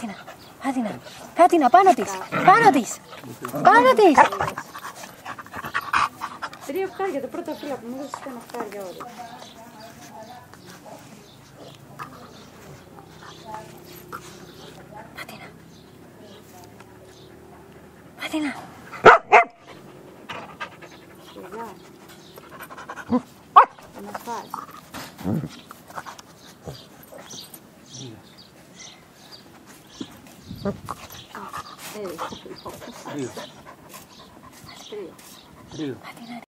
Φάτινα, πάνω της. Πάνω της. 3 οχτάρια, το πρώτο φύλλο που μου έδωσες ήταν οχτάρια όλοι. Φάτινα. Σιγά. Να φας. Τρία.